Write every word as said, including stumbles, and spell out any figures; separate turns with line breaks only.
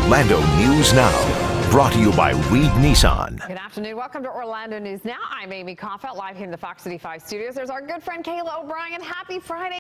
Orlando News Now, brought to you by Reed Nissan.
Good afternoon. Welcome to Orlando News Now. I'm Amy Coffett, live here in the Fox City five studios. There's our good friend Kayla O'Brien. Happy Friday.